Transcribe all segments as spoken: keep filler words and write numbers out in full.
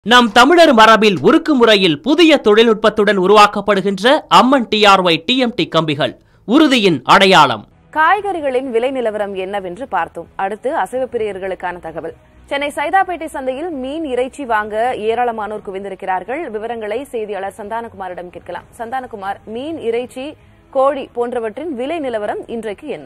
நம் தமிழர் மரபில் உருக்கு முறையில் புதிய தொழில்நுட்பத்துடன் உருவாக்கப்படுகின்ற அம்மன் டிஆர்ஒய் டிஎம்டி கம்பிகள் உறுதியின் அடையாளம். காய்கறிகளின் விலை நிலவரம் என்னவென்று பார்த்தோம். அடுத்து அசைவ பிரியர்களுக்கான தகவல். சென்னை சைதாப்பேட்டை சந்தையில் மீன் இறைச்சி வாங்க ஏராளமானோர் குவிந்திருக்கிறார்கள். விவரங்களை செய்தியாளர் சந்தானகுமாரிடம் கேட்கலாம். சந்தானகுமார், மீன், இறைச்சி, கோழி போன்றவற்றின் விலை நிலவரம் இன்றைக்கு என்ன?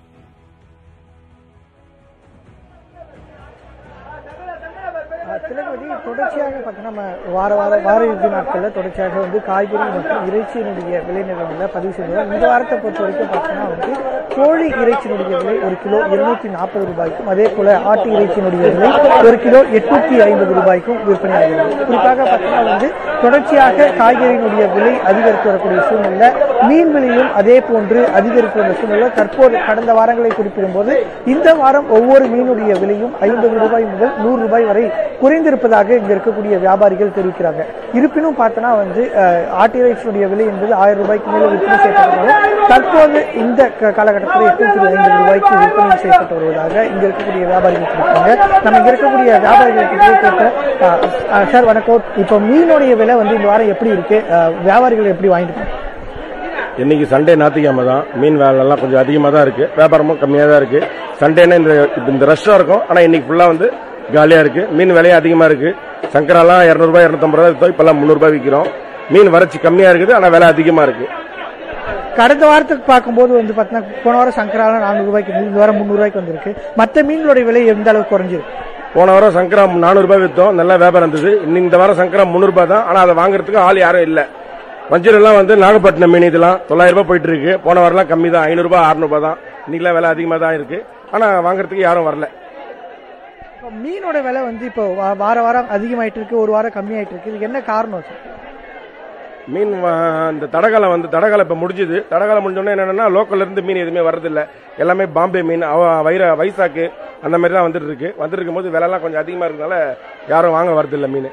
திலகவதி, தொடர்ச்சியாக பார்த்தீங்கன்னா நம்ம வார வார வார இறுதி நாட்களில் தொடர்ச்சியாக வந்து காய்கறி மற்றும் இறைச்சியினுடைய விலை நிலவரங்களை பதிவு செய்தோம். இந்த வாரத்தை பொறுத்த வரைக்கும் பார்த்தீங்கன்னா வந்து கோழி இறைச்சியினுடைய விலை ஒரு கிலோ இருநூத்தி நாற்பது ரூபாய்க்கும், அதே போல ஆட்டு இறைச்சியினுடைய விலை ஒரு கிலோ எட்நூத்தி ஐம்பது ரூபாய்க்கும் விற்பனையாகிறது. குறிப்பாக பார்த்தீங்கன்னா வந்து தொடர்ச்சியாக காய்கறியினுடைய விலை அதிகரித்து வரக்கூடிய சூழ்நிலை, மீன் விலையும் அதே போன்று அதிகரித்து வந்த சூழ்நிலை தற்போது கடந்த வாரங்களை குறிப்பிடும் போது இந்த வாரம் ஒவ்வொரு மீனுடைய விலையும் ஐம்பது ரூபாய் முதல் நூறு ரூபாய் வரை குறைந்திருப்பதாக இங்க இருக்கக்கூடிய வியாபாரிகள் தெரிவிக்கிறாங்க. இருப்பினும் பார்த்தோன்னா வந்து ஆட்டிறைச்சியுடைய விலை என்பது ஆயிரம் ரூபாய்க்கு மேலே விற்பனை செய்யப்பட்டிருந்தாலும் தற்போது இந்த காலகட்டத்தில் எட்நூத்தி ஐம்பது ரூபாய்க்கு விற்பனை செய்யப்பட்டு வருவதாக இங்க இருக்கக்கூடிய வியாபாரிகள் தெரிவிக்கிறாங்க. நம்ம இங்க இருக்கக்கூடிய வியாபாரிகள் கேட்ட சார் வணக்கம், இப்போ மீனுடைய விலை வந்து இந்த வாரம் எப்படி இருக்கு, வியாபாரிகள் எப்படி வாங்கிட்டு? இன்னைக்கு சண்டே ஞாயிற்றுக்கிழமை தான், மீன் வேலைலாம் கொஞ்சம் அதிகமாக தான் இருக்கு, வியாபாரமும் கம்மியாக தான் இருக்கு. சண்டேனா இந்த இந்த ரஷ்ஷாக இருக்கும், ஆனால் இன்னைக்கு ஃபுல்லாக வந்து காலியா இருக்கு. மீன் விலையும் அதிகமா இருக்கு. சங்கராலாம் இருநூறு ரூபாய் இருநூத்தம்பது ரூபாய் வித்தோம், இப்பெல்லாம் முன்னூறு ரூபாய் விற்கிறோம். மீன் வறட்சி கம்மியா இருக்குது, ஆனா விலை அதிகமா இருக்கு. கடந்த வாரத்துக்கு பார்க்கும்போது வந்து பாத்தீங்கன்னா போன வாரம் சங்கராலாம் நானூறு ரூபாய்க்கு, இந்த வாரம் முன்னூறு ரூபாய்க்கு வந்திருக்கு. மற்ற மீன்களுடைய விலை எந்த அளவுக்கு குறைஞ்சிருக்கு? போன வாரம் சங்கரா நானூறு ரூபாய் வித்தோம், நல்லா வியாபாரம் இருந்தது. இந்த வாரம் சங்கரா முன்னூறு ரூபாய் தான், ஆனா அதை வாங்குறதுக்கு ஆள் யாரும் இல்ல. வஞ்சரம் எல்லாம் வந்து நாகப்பட்டினம் மீன் இதெல்லாம் தொள்ளாயிரம் ரூபாய் போயிட்டு இருக்கு. போன வாரம் கம்மி தான், ஐநூறு ரூபாய் அறுநூறு ரூபாய் தான். இன்னைக்கு விலை அதிகமா தான் இருக்கு, ஆனா வாங்குறதுக்கு யாரும் வரல. மீனோட விலை வந்து இப்போ வார வாரம் அதிகமாயிட்டு இருக்கு, ஒரு வாரம் கம்மியாயிட்டு இருக்கு. இதுக்கு என்ன காரணம் சார்? மீன் இந்த தடகாலம் வந்து தடகாலம் இப்ப முடிஞ்சது. தடகாலம் முடிஞ்சோடனே என்னன்னா லோக்கல்ல இருந்து மீன் எதுவுமே வரதில்லை, எல்லாமே பாம்பே மீன், வைர வைசாக்கு அந்த மாதிரி தான் வந்துட்டு இருக்கு. வந்துருக்கும் போது விலை எல்லாம் கொஞ்சம் அதிகமா இருக்கனால யாரும் வாங்க வரதில்லை மீன்.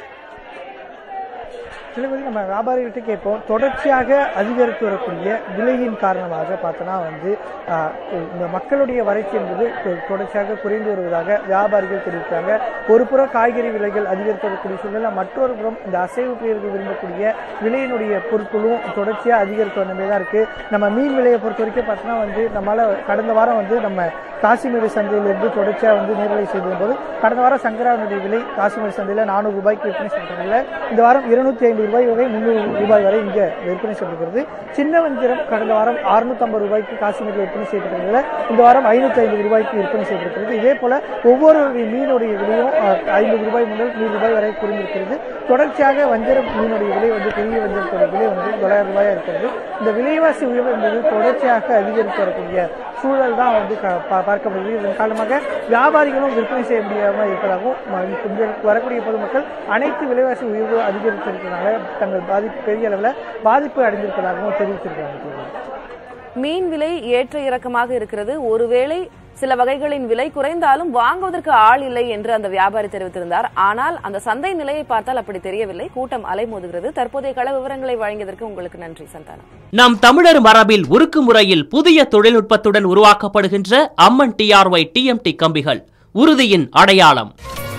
சில பேர் நம்ம வியாபாரிகிட்ட கேட்போம், தொடர்ச்சியாக அதிகரித்து வரக்கூடிய விலையின் காரணமாக பார்த்தோன்னா வந்து இந்த மக்களுடைய வறட்சி என்பது தொடர்ச்சியாக குறைந்து வருவதாக வியாபாரிகள் தெரிவிக்கிறாங்க. ஒரு புறம் காய்கறி விலைகள் அதிகரித்து வரக்கூடிய சூழ்நிலை, மற்றொரு புறம் இந்த அசைவு பிரியர்கள் விரும்பக்கூடிய விலையினுடைய பொருட்களும் தொடர்ச்சியாக அதிகரித்து வந்தமே தான் இருக்கு. நம்ம மீன் விலையை பொறுத்த வரைக்கும் பார்த்தோன்னா வந்து நம்மளால கடந்த வாரம் வந்து நம்ம காசிமேடு சந்தையிலிருந்து தொடர்ச்சியாக வந்து நேரலை செய்த போது கடந்த வாரம் சங்கராவினுடைய விலை காசிமேடு சந்தையில் நானூறு ரூபாய்க்கு விற்பனை செய்யப்பட்டதில்லை. இந்த வாரம் இருநூத்தி ஐம்பது ரூபாய் வரை முன்னூறு ரூபாய் வரை இங்கே விற்பனை செய்யப்படுகிறது. சின்ன வஞ்சிரம் கடந்த வாரம் அறுநூத்தி ஐம்பது ரூபாய்க்கு காசிமேட்டில் விற்பனை செய்யப்பட்டதில்லை, இந்த வாரம் ஐநூத்தி ஐம்பது ரூபாய்க்கு விற்பனை செய்யப்படுகிறது. இதே போல ஒவ்வொரு மீனுடைய விலையும் ஐம்பது ரூபாய் முதல் நூறு ரூபாய் வரை குறைந்திருக்கிறது. தொடர்ச்சியாக வஞ்சரம் மீனுடைய விலை வந்து பெரிய வஞ்சரத்துடைய விலை வந்து தொள்ளாயிரம் ரூபாயா இருக்கிறது. இந்த விலைவாசி உயர்வு என்பது தொடர்ச்சியாக அதிகரித்து வரக்கூடிய சூழல் தான் வந்து பார்க்கப்படுகிறது. இதன் காரணமாக வியாபாரிகளும் விற்பனை செய்ய முடியாமல் இருப்பதாகவும் வரக்கூடிய பொதுமக்கள் அனைத்து விலைவாசி உயர்வு அதிகரித்திருக்கிறதுனால தங்கள் பாதிப்பு பெரிய அளவில் பாதிப்பு அடைந்திருப்பதாகவும் தெரிவித்திருக்கிறாங்க. மீன் விலை ஏற்ற இறக்கமாக இருக்கிறது. ஒருவேளை சில வகைகளின் விலை குறைந்தாலும் வாங்குவதற்கு ஆள் இல்லை என்று அந்த வியாபாரி தெரிவித்திருந்தார். ஆனால் அந்த சந்தை நிலையை பார்த்தால் அப்படி தெரியவில்லை. கூட்டம் அலைமோதுகிறது. தற்போதைய கள விவரங்களை வழங்கியதற்கு உங்களுக்கு நன்றி சந்தானம். நம் தமிழர் மரபில் உருக்கு முறையில் புதிய தொழில்நுட்பத்துடன் உருவாக்கப்படுகின்ற அம்மன் டிஆர்ஒய் டிஎம்டி கம்பிகள் உறுதியின் அடையாளம்.